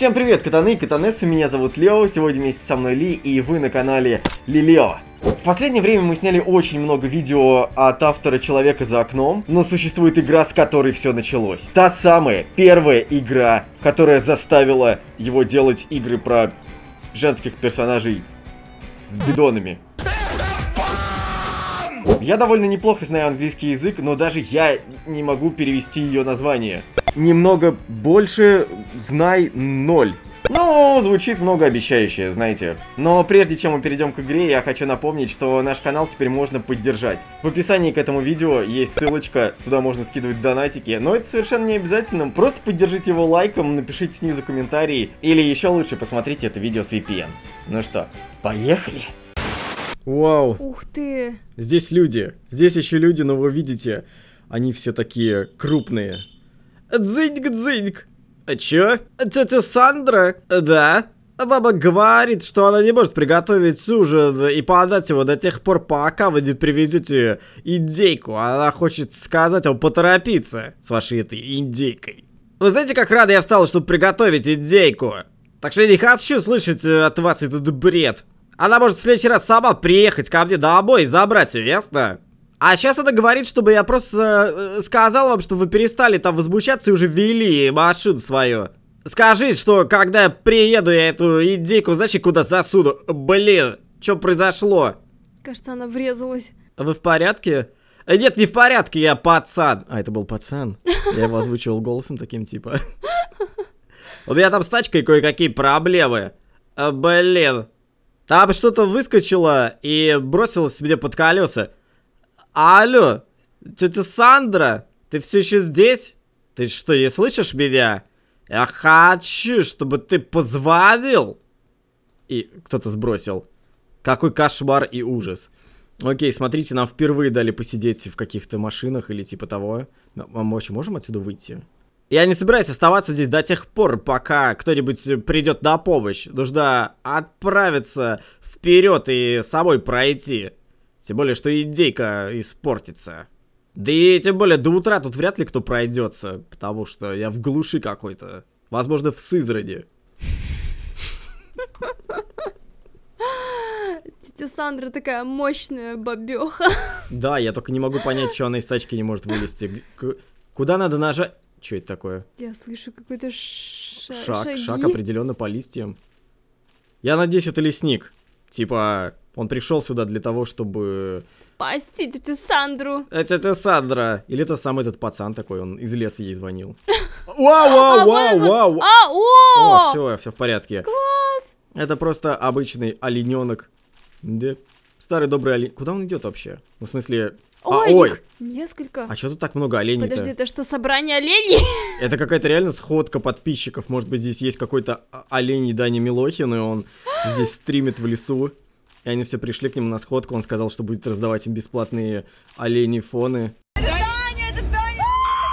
Всем привет, катаны и катанессы, меня зовут Лео, сегодня вместе со мной Ли, и вы на канале Лилео. В последнее время мы сняли очень много видео от автора «Человека за окном», но существует игра, с которой все началось. Та самая первая игра, которая заставила его делать игры про женских персонажей с бидонами. Я довольно неплохо знаю английский язык, но даже я не могу перевести ее название. Немного больше знай 0. Ну, звучит многообещающе, знаете. Но прежде чем мы перейдем к игре, я хочу напомнить, что наш канал теперь можно поддержать. В описании к этому видео есть ссылочка, туда можно скидывать донатики. Но это совершенно не обязательно, просто поддержите его лайком, напишите снизу комментарии. Или еще лучше посмотрите это видео с VPN. Ну что, поехали! Вау! Ух ты! Здесь люди. Здесь еще люди, но вы видите, они все такие крупные. Дзыньк-дзыньк. А чё? Тетя Сандра? Да. Баба говорит, что она не может приготовить ужин и подать его до тех пор, пока вы не привезете индейку. Она хочет сказать вам поторопиться с вашей этой индейкой. Вы знаете, как рано я встал, чтобы приготовить индейку? Так что я не хочу слышать от вас этот бред. Она может в следующий раз сама приехать ко мне домой и забрать ее, ясно? А сейчас она говорит, чтобы я просто сказал вам, что вы перестали там возмущаться и уже вели машину свою. Скажите, что когда я приеду, я эту индейку, значит, куда засуну. Блин, что произошло? Кажется, она врезалась. Вы в порядке? Нет, не в порядке, я пацан. А, это был пацан. Я его озвучивал голосом таким, типа. У меня там с тачкой кое-какие проблемы. Блин. Там что-то выскочило и бросилось мне под колеса. Алло, тетя Сандра, ты все еще здесь? Ты что, не слышишь меня? Я хочу, чтобы ты позвонил. И кто-то сбросил. Какой кошмар и ужас. Окей, смотрите, нам впервые дали посидеть в каких-то машинах или типа того. Мы вообще можем отсюда выйти? Я не собираюсь оставаться здесь до тех пор, пока кто-нибудь придет на помощь. Нужно отправиться вперед и самой пройти. Тем более, что индейка испортится. Да и тем более до утра тут вряд ли кто пройдется, потому что я в глуши какой-то. Возможно, в Сызрани. Тетя Сандра такая мощная бабёха. Да, я только не могу понять, что она из тачки не может вылезти. Куда надо нажать? Что это такое? Я слышу какой-то шаги. Шаг определенно по листьям. Я надеюсь, это лесник. Типа, он пришел сюда для того, чтобы... Спасти тетю Сандру. Тетя Сандра. Или это сам этот пацан такой, он из леса ей звонил. Вау! О, все в порядке. Класс! Это просто обычный олененок. Да. Старый добрый олень. Куда он идет вообще? Ну, в смысле... Ой, их несколько. А что тут так много оленей-то? Подожди, это что, собрание оленей? Это какая-то реально сходка подписчиков. Может быть, здесь есть какой-то олень Даня Милохин, и он здесь стримит в лесу. И они все пришли к нему на сходку. Он сказал, что будет раздавать им бесплатные олени-фоны. Это Даня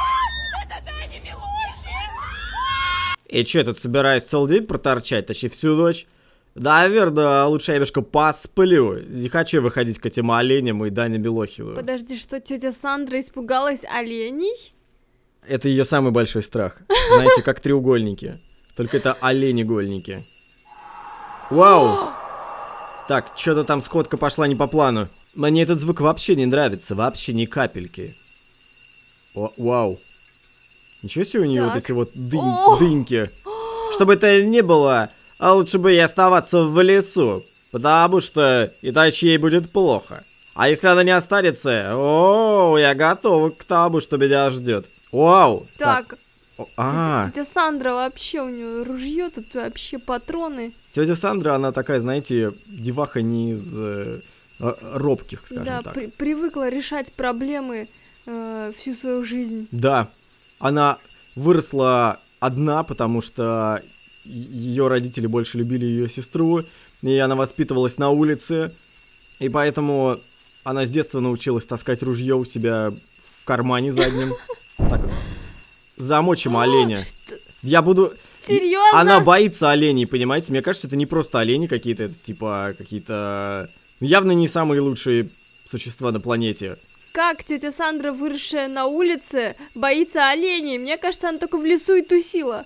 Милохин! И что, я тут собираюсь целый день проторчать, точнее всю ночь? Наверное, лучше я немножко посплю. Не хочу выходить к этим оленям и Дане Милохину. Подожди, что тетя Сандра испугалась оленей? Это ее самый большой страх. Знаете, как треугольники. Только это олени-гольники. Вау! Так, что-то там сходка пошла не по плану. Мне этот звук вообще не нравится, вообще ни капельки. О, вау. Ничего себе у нее вот эти вот дыньки. Чтобы это не было... А лучше бы ей оставаться в лесу, потому что иначе ей будет плохо. А если она не останется, я готов к тому, что меня ждет. Вау! Так. Тетя Сандра вообще, у нее ружье, тут вообще патроны. Тетя Сандра, она такая, знаете, деваха не из робких, скажем так. Да, привыкла решать проблемы всю свою жизнь. Да, она выросла одна, потому что... Ее родители больше любили ее сестру, и она воспитывалась на улице, и поэтому она с детства научилась таскать ружье у себя в кармане заднем. Так, замочим оленя. Я буду... Серьезно? Она боится оленей, понимаете? Мне кажется, это не просто олени какие-то, это типа какие-то... Явно не самые лучшие существа на планете. Как тетя Сандра, выросшая на улице, боится оленей? Мне кажется, она только в лесу и тусила.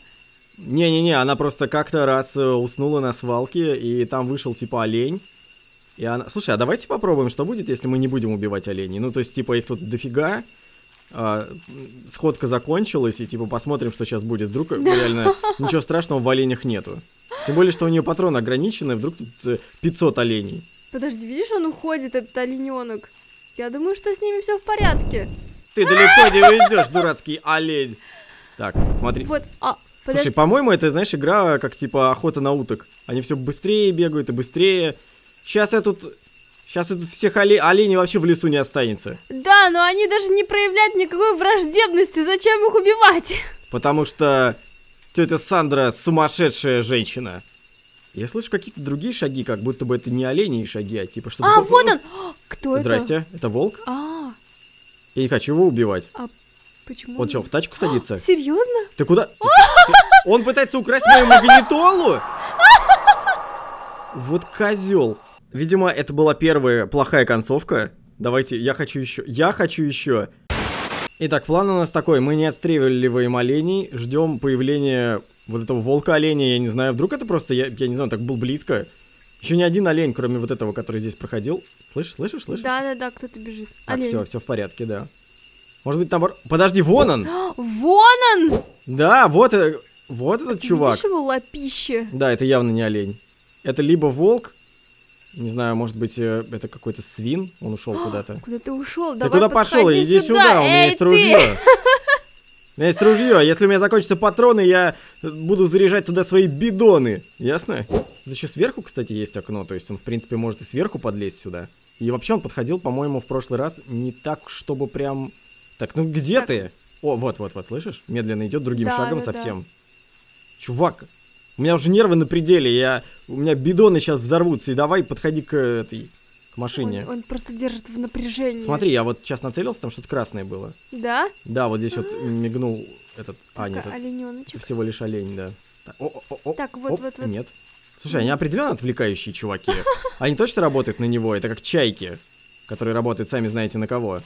Не-не-не, она просто как-то раз уснула на свалке, и там вышел, типа, олень. И она... Слушай, а давайте попробуем, что будет, если мы не будем убивать оленей. Ну, то есть, типа, их тут дофига. Сходка закончилась, и, типа, посмотрим, что сейчас будет. Вдруг реально ничего страшного в оленях нету. Тем более, что у нее патроны ограничены, вдруг тут 500 оленей. Подожди, видишь, он уходит, этот олененок. Я думаю, что с ними все в порядке. Ты далеко не уйдешь, дурацкий олень. Так, смотри. Вот, Слушай, по-моему, это, знаешь, игра как, типа, охота на уток. Они все быстрее бегают и быстрее. Сейчас я тут всех оленей вообще в лесу не останется. Да, но они даже не проявляют никакой враждебности. Зачем их убивать? Потому что тетя Сандра сумасшедшая женщина. Я слышу какие-то другие шаги, как будто бы это не оленей шаги, а типа что-то... Вот он! Кто это? Здрасте, это волк? Я не хочу его убивать. Почему? Он что, в тачку садится? Серьезно? Ты куда? Он пытается украсть мою магнитолу? Вот козел. Видимо, это была первая плохая концовка. Давайте, я хочу еще. Итак, план у нас такой. Мы не отстреливаем оленей, ждем появления вот этого волка-оленя. Я не знаю, вдруг это просто, я не знаю, так был близко. Еще ни один олень, кроме вот этого, который здесь проходил. Слышишь? Да, кто-то бежит. Так, все в порядке, да. Может быть, наоборот... Подожди, вон он! Вон он! Да, вот этот чувак. Видишь его лапище? Да, это явно не олень. Это либо волк, не знаю, может быть, это какой-то свин, он ушел куда-то. Куда ты ушел? Ты куда пошел? Иди сюда, у меня есть ружье. У меня есть ружье, если у меня закончатся патроны, я буду заряжать туда свои бидоны. Ясно? Тут еще сверху, кстати, есть окно, то есть он, в принципе, может и сверху подлезть сюда. И вообще он подходил, по-моему, в прошлый раз не так, чтобы прям... Так, ну где ты? О, вот, слышишь? Медленно идет другим шагом совсем. Чувак, у меня уже нервы на пределе, у меня бидоны сейчас взорвутся, и давай подходи к машине. Он просто держит в напряжении. Смотри, я вот сейчас нацелился, там что-то красное было. Да? Да, вот здесь вот мигнул этот... нет, оленёночек. Всего лишь олень, да. Так, вот. Нет. Слушай, они определенно отвлекающие чуваки. Они точно работают на него, это как чайки, которые работают, сами знаете, на кого.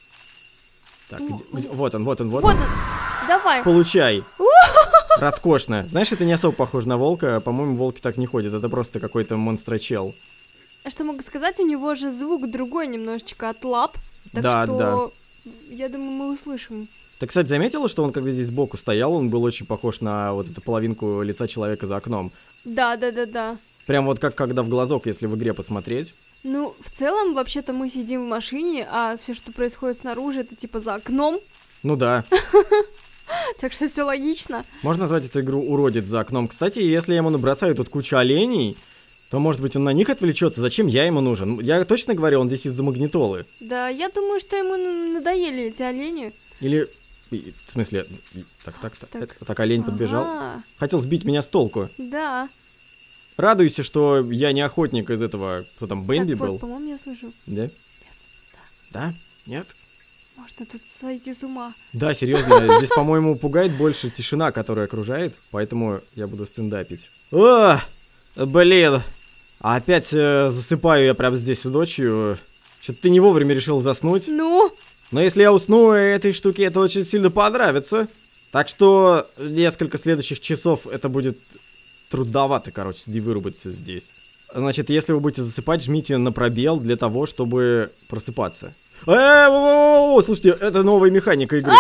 Так, вот он. Вот он, давай. Получай. Роскошно. Знаешь, это не особо похоже на волка. По-моему, волки так не ходят. Это просто какой-то монстрочел. А что могу сказать? У него же звук другой немножечко от лап. Так да, что, я думаю, мы услышим. Ты, кстати, заметила, что он, когда здесь сбоку стоял, он был очень похож на вот эту половинку лица человека за окном? Да. Прям вот как когда в глазок, если в игре посмотреть. Ну, в целом, вообще-то мы сидим в машине, а все, что происходит снаружи, это типа за окном. Ну да. Так что все логично. Можно назвать эту игру «Уродец за окном». Кстати, если я ему набросаю тут кучу оленей, то, может быть, он на них отвлечется. Зачем я ему нужен? Я точно говорю, он здесь из-за магнитолы. Да, я думаю, что ему надоели эти олени. Или... В смысле... Так, олень подбежал. Хотел сбить меня с толку. Да. Радуйся, что я не охотник из этого... Кто там, Бэмби был? Вот, по-моему, я слышу. Да? Нет. Да? Нет? Можно тут сойти с ума. Да, серьезно, здесь, по-моему, пугает больше тишина, которая окружает, поэтому я буду стендапить. О, блин, опять засыпаю я прямо здесь ночью. Что-то ты не вовремя решил заснуть. Ну? Но если я усну, этой штуке это очень сильно понравится. Так что несколько следующих часов это будет трудновато, короче, вырубиться здесь. Значит, если вы будете засыпать, жмите на пробел для того, чтобы просыпаться. Слушайте, это новая механика игры.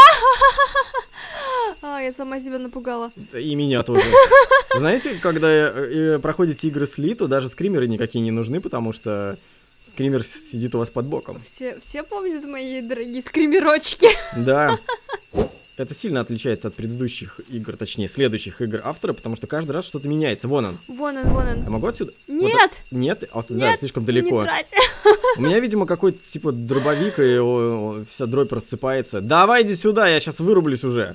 Я сама себя напугала. И меня тоже. Знаете, когда проходите игры с Ли, то даже скримеры никакие не нужны, потому что скример сидит у вас под боком. Все помнят мои дорогие скримерочки. Да. Это сильно отличается от предыдущих игр, точнее, следующих игр автора, потому что каждый раз что-то меняется. Вон он. Я могу отсюда? Нет! Вот, нет? Да, слишком далеко. Не трать. У меня, видимо, какой-то типа дробовик, и вся дробь рассыпается. Давай, иди сюда, я сейчас вырублюсь уже.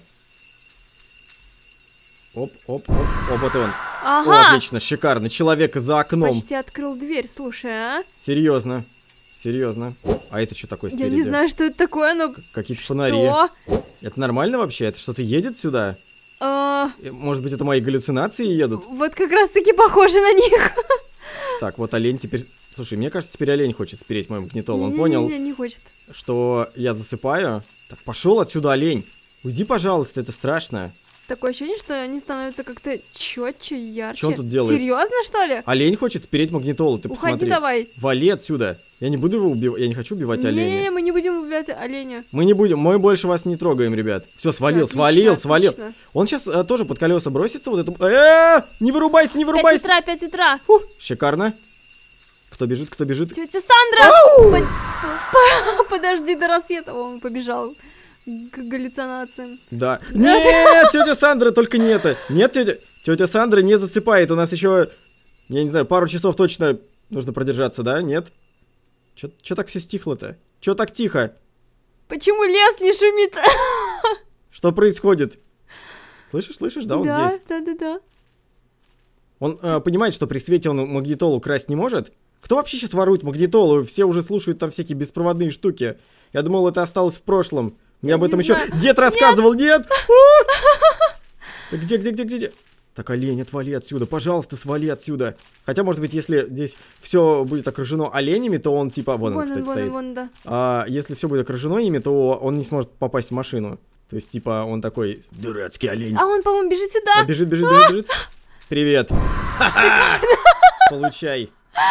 Оп, вот и он. Ага. О, отлично, шикарно. Человек за окном. Почти открыл дверь, слушай, а? Серьезно. А это что такое спереди? Я не знаю, что это такое, но... Какие-то фонари. Это нормально вообще? Это что-то едет сюда? Может быть, это мои галлюцинации едут? Вот как раз-таки похоже на них. Так, вот олень теперь... Слушай, мне кажется, теперь олень хочет спереть мою магнитолу. Он понял, не хочет. Что я засыпаю. Так, пошел отсюда, олень. Уйди, пожалуйста, это страшно. Такое ощущение, что они становятся как-то четче, ярче. Что он тут делает? Серьезно, что ли? Олень хочет спереть магнитолу, ты Уходи посмотри. давай. Вали отсюда. Я не буду его убивать, я не хочу убивать оленя. Не, мы не будем убивать оленя. Мы не будем, мы больше вас не трогаем, ребят. Все, свалил, Всё, свалил, отлично, свалил. отлично. Он сейчас тоже под колеса бросится, вот это... Не вырубайся, не 5 вырубайся. утра, 5 утра. Шикарно. Кто бежит, кто бежит? Тетя Сандра! Подожди до рассвета. Он побежал к галлюцинациям. Да. Нет, тетя Сандра, только не это. Нет, тетя Сандра не засыпает. У нас еще, я не знаю, пару часов точно нужно продержаться, да? Нет? Че так все стихло-то? Че так тихо? Почему лес не шумит? Что происходит? Слышишь, да, он здесь? Да. Он понимает, что при свете он магнитолу красть не может? Кто вообще сейчас ворует магнитолу? Все уже слушают там всякие беспроводные штуки. Я думал, это осталось в прошлом. Мне об этом еще дед рассказывал. Нет! Так где? Так, олень, отвали отсюда, пожалуйста, свали отсюда. Хотя, может быть, если здесь все будет окружено оленями, то он типа... Вон он, кстати, стоит. Вон, да. А если все будет окружено ими, то он не сможет попасть в машину. То есть, типа, он такой дурацкий олень. А он, по-моему, бежит сюда. Бежит. Привет. Получай.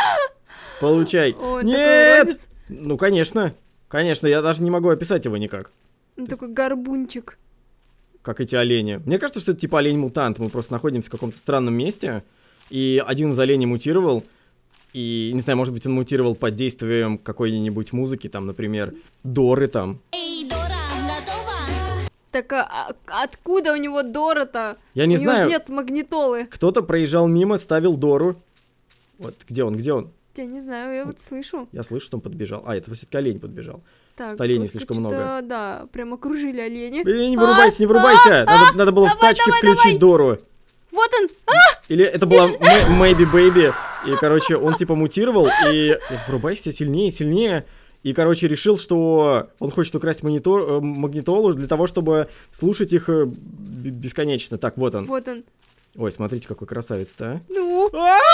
Ой, Нет! такой уродец. Ну, конечно. Конечно, я даже не могу описать его никак. Он такой горбунчик. Как эти олени. Мне кажется, что это типа олень-мутант. Мы просто находимся в каком-то странном месте, и один из оленей мутировал. И, не знаю, может быть, он мутировал под действием какой-нибудь музыки, там, например, Доры там. Эй, Дора, готова? Так, откуда у него Дора-то? Я не у знаю. него же нет магнитолы. Кто-то проезжал мимо, ставил Дору. Вот, где он? Я не знаю, я вот слышу. Я слышу, что он подбежал. А, это все-таки олень подбежал. Так, оленей слишком много. Да, прям окружили олени. Не вырубайся. Надо было в тачке включить Дору. Вот он! Или это была Maybe Baby. И, короче, он типа мутировал. И врубайся сильнее. И, короче, решил, что он хочет украсть магнитолу для того, чтобы слушать их бесконечно. Так, вот он. Вот он. Ой, смотрите, какой красавец-то, а. Ну?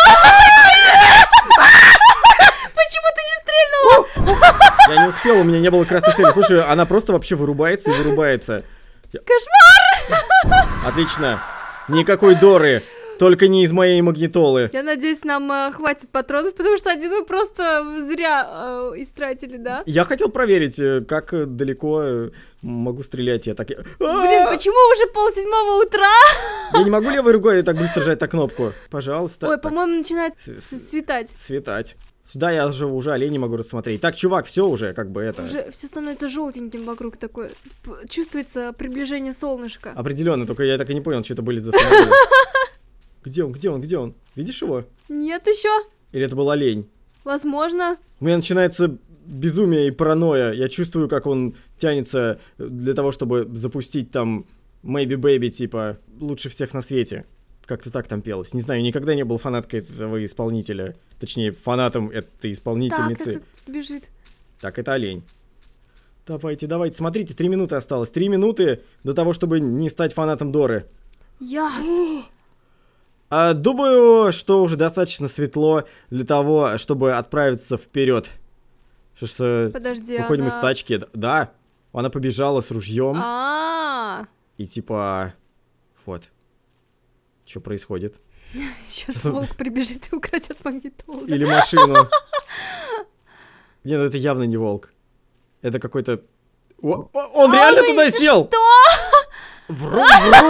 Почему ты не стрельнула? Я не успел, у меня не было красной цели. Слушай, она просто вообще вырубается и вырубается. Кошмар! Отлично. Никакой Доры. Только не из моей магнитолы. Я надеюсь, нам хватит патронов, потому что один мы просто зря истратили, да? Я хотел проверить, как далеко могу стрелять. Я так... Блин, почему уже 6:30 утра? Я не могу левой рукой так быстро жать на кнопку. Пожалуйста. Ой, по-моему, начинает светать. Светать. Сюда я же уже олень не могу рассмотреть. Так, чувак, все уже, как бы это... Уже все становится желтеньким вокруг такое. Чувствуется приближение солнышка. Определенно, только я так и не понял, что это были за автомобили. Где он? Видишь его? Нет еще. Или это был олень? Возможно. У меня начинается безумие и паранойя. Я чувствую, как он тянется для того, чтобы запустить там Maybe Baby, типа, лучше всех на свете. Как-то так там пелось. Не знаю, никогда не был фанаткой этого исполнителя. Точнее, фанатом этой исполнительницы. Так, бежит. Так, это олень. Давайте, смотрите, 3 минуты осталось. 3 минуты до того, чтобы не стать фанатом Доры. Ясно. Думаю, что уже достаточно светло для того, чтобы отправиться вперед. Что Подожди, выходим из тачки. Да, она побежала с ружьем. И типа, вот. Что происходит? Сейчас волк прибежит и украдет магнитолу. Или машину. Не, ну это явно не волк. Это какой-то... Он реально туда сел! Что? Врум!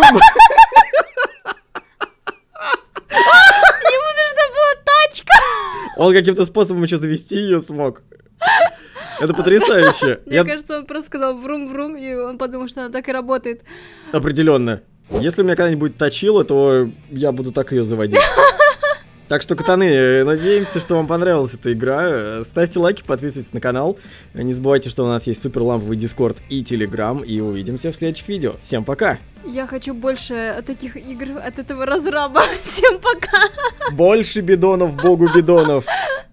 Ему нужна была тачка! Он каким-то способом еще завести ее смог. Это потрясающе. Мне кажется, он просто сказал врум-врум, и он подумал, что она так и работает. Определенно. Если у меня когда-нибудь будет точило, то я буду так ее заводить. Так что, катаны, надеемся, что вам понравилась эта игра. Ставьте лайки, подписывайтесь на канал. Не забывайте, что у нас есть супер ламповый Дискорд и Телеграм. И увидимся в следующих видео. Всем пока! Я хочу больше таких игр от этого разраба. Всем пока! Больше бидонов, богу бидонов!